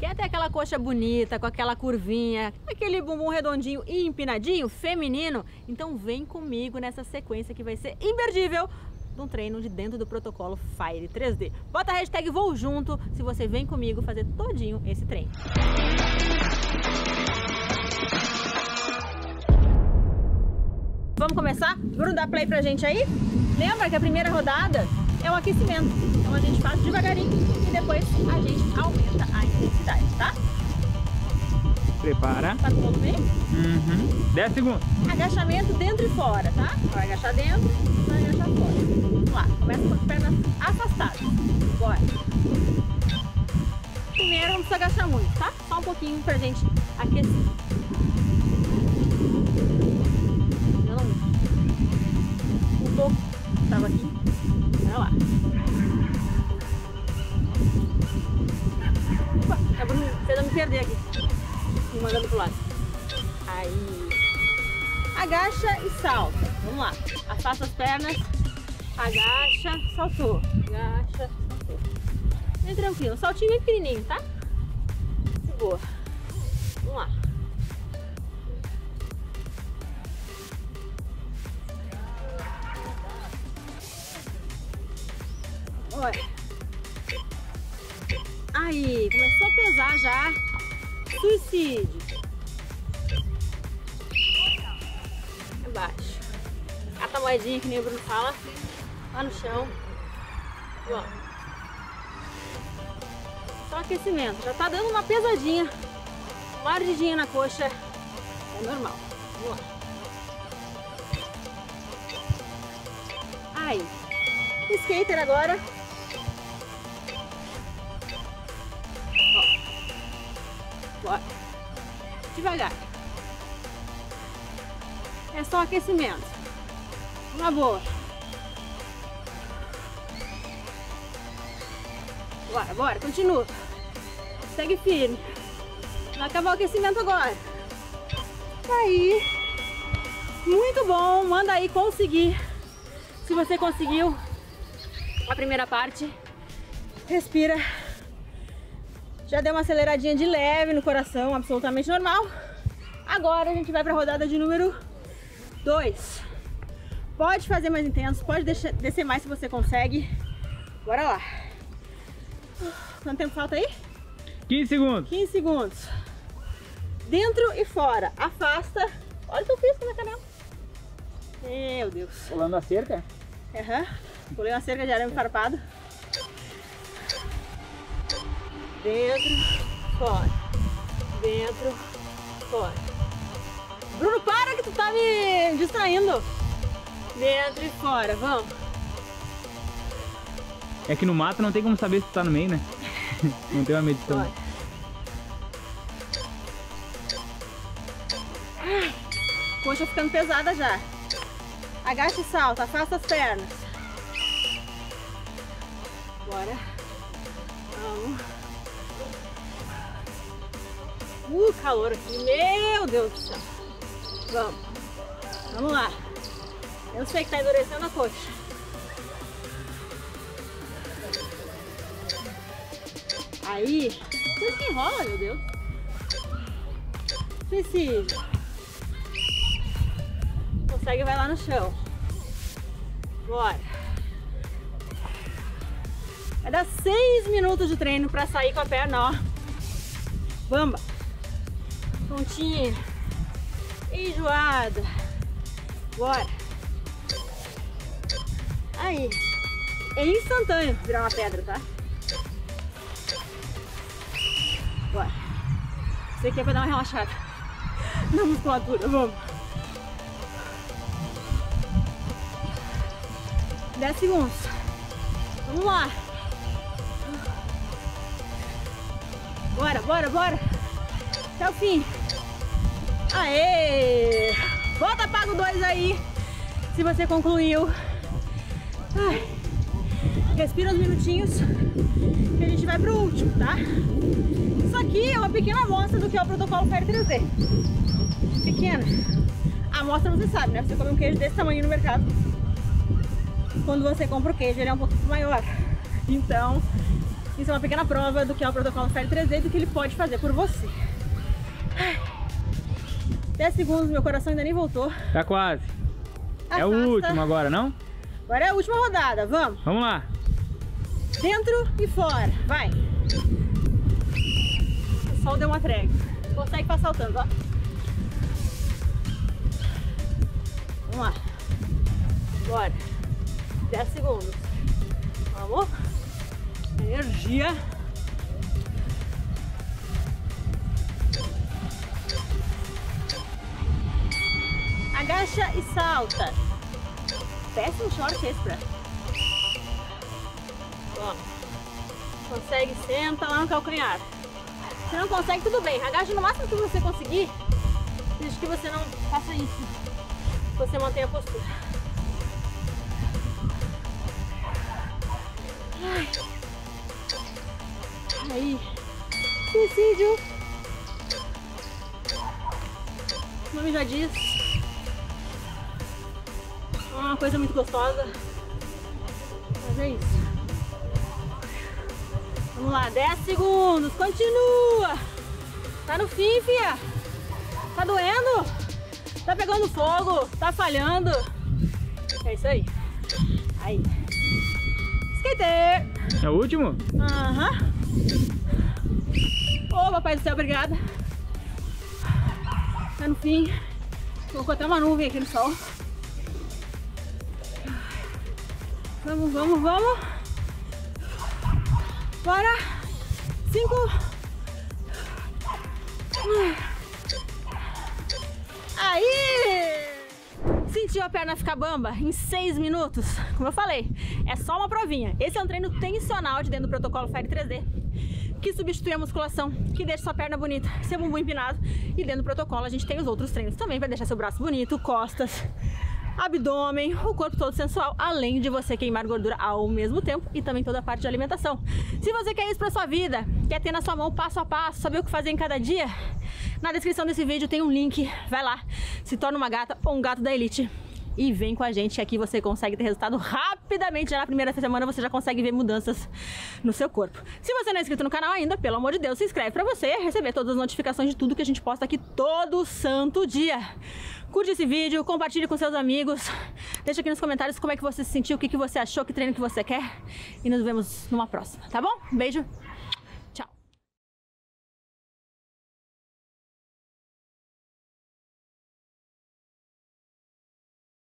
Quer ter aquela coxa bonita, com aquela curvinha, aquele bumbum redondinho e empinadinho, feminino? Então vem comigo nessa sequência que vai ser imperdível de um treino de dentro do protocolo Fire 3D. Bota a hashtag vou junto se você vem comigo fazer todinho esse treino. Vamos começar? Bruno, dá play pra gente aí? Lembra que a primeira rodada é o aquecimento. Então a gente faz devagarinho e depois a gente aumenta a intensidade, tá? Prepara. Tá com o bem? 10 segundos. Agachamento dentro e fora, tá? Vai agachar dentro, vai agachar fora. Vamos lá, começa com as pernas afastadas. Bora. Primeiro não precisa agachar muito, tá? Só um pouquinho pra gente aquecer. Um pouco. Tava aqui. Olha lá. Opa, a Bruno fez eu me perder aqui. Me mandando pro lado. Aí. Agacha e salta. Vamos lá. Afasta as pernas. Agacha, saltou. Agacha, saltou. Bem tranquilo. Saltinho bem pequenininho, tá? De boa. Vamos lá. Olha. Aí, começou a pesar já. Suicídio. Embaixo. Cata a moedinha que nem o Bruno fala. Lá no chão. Ó. Só aquecimento. Já tá dando uma pesadinha. Uma ardidinha na coxa. É normal. Vamos lá. Aí. Skater agora. Bora. Devagar. É só aquecimento. Uma boa. Bora, bora, continua. Segue firme. Vai acabar o aquecimento agora. Aí. Muito bom. Manda aí conseguir. Se você conseguiu a primeira parte, respira. Já deu uma aceleradinha de leve no coração, absolutamente normal. Agora a gente vai para a rodada de número 2. Pode fazer mais intenso, pode descer mais se você consegue. Bora lá. Quanto tempo falta aí? 15 segundos. 15 segundos. Dentro e fora. Afasta. Olha o teu pisco na canela. Meu Deus. Pulando a cerca? Aham. Pulei uma cerca de arame farpado. Dentro, fora. Dentro, fora. Bruno, para que tu tá me distraindo. Dentro e fora, vamos. É que no mato não tem como saber se tu tá no meio, né? Não tem uma medição. Bora. Ai, coxa ficando pesada já. Agacha e salta, afasta as pernas. Bora. Vamos. Calor aqui. Meu Deus do céu. Vamos. Vamos lá. Eu sei que tá endurecendo a coxa. Aí. Coisa que enrola, meu Deus. Suicídio. Consegue, vai lá no chão. Bora. Vai dar 6 minutos de treino pra sair com a perna, ó. Bamba. Pontinha. Enjoada. Bora. Aí. É instantâneo virar uma pedra, tá? Bora. Isso aqui é pra dar uma relaxada na musculatura. Vamos. 10 segundos. Vamos lá. Bora, bora, bora. Até o fim. Aê! Bota, apaga o 2 aí. Se você concluiu. Ai. Respira uns minutinhos. Que a gente vai pro último, tá? Isso aqui é uma pequena amostra do que é o protocolo Fire 3D. Pequena. A amostra você sabe, né? Você come um queijo desse tamanho no mercado. Quando você compra o queijo, ele é um pouquinho maior. Então, Isso é uma pequena prova do que é o protocolo Fire 3D e do que ele pode fazer por você. 10 segundos, meu coração ainda nem voltou. Tá quase. Afasta. É o último agora, não? Agora é a última rodada, vamos. Vamos lá. Dentro e fora, vai. O sol deu uma trégua. Consegue passar saltando, ó. Vamos lá. Bora. 10 segundos. Vamos. Energia. Agacha e salta. Péssimo short esse, pra. Vamos. Consegue, senta lá no calcanhar. Se não consegue, tudo bem. Agacha no máximo que você conseguir. Desde que você não faça isso. Você mantenha a postura. Ai. Aí. Suicídio. O nome já diz. É uma coisa muito gostosa. Mas é isso. Vamos lá, 10 segundos. Continua. Tá no fim, fia. Tá doendo? Tá pegando fogo? Tá falhando? É isso aí. Aí. Skater. É o último? Aham. Ô, papai do céu, obrigada. Tá no fim. Colocou até uma nuvem aqui no sol. Vamos, vamos, vamos. Bora. 5. Aí! Sentiu a perna ficar bamba em 6 minutos? Como eu falei, é só uma provinha. Esse é um treino tensional de dentro do protocolo Fire 3D, que substitui a musculação, que deixa sua perna bonita, seu bumbum empinado. E dentro do protocolo a gente tem os outros treinos também para deixar seu braço bonito, costas, abdômen, o corpo todo sensual, além de você queimar gordura ao mesmo tempo e também toda a parte de alimentação. Se você quer isso para sua vida, quer ter na sua mão passo a passo, saber o que fazer em cada dia, na descrição desse vídeo tem um link, vai lá, se torna uma gata ou um gato da elite e vem com a gente, que aqui você consegue ter resultado rapidamente. Já na primeira semana você já consegue ver mudanças no seu corpo. Se você não é inscrito no canal ainda, pelo amor de Deus, se inscreve pra você receber todas as notificações de tudo que a gente posta aqui todo santo dia. Curte esse vídeo, compartilhe com seus amigos, deixa aqui nos comentários como é que você se sentiu, o que você achou, que treino que você quer, e nos vemos numa próxima, tá bom? Beijo!